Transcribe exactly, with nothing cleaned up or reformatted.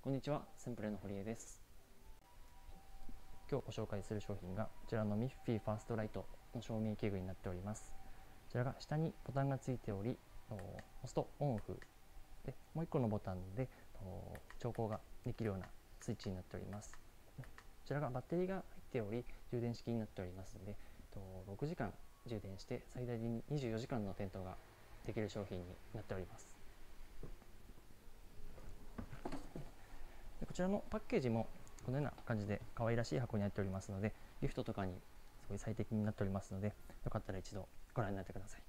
こんにちは、センプレの堀江です。今日ご紹介する商品がこちらのミッフィーファーストライトの照明器具になっております。こちらが下にボタンがついており、押すとオンオフで、もういっこのボタンで調光ができるようなスイッチになっております。こちらがバッテリーが入っており充電式になっておりますので、ろくじかん充電して最大でにじゅうよじかんの点灯ができる商品になっております。でこちらのパッケージもこのような感じで可愛らしい箱になっておりますので、ギフトとかにすごい最適になっておりますので、よかったら一度ご覧になってください。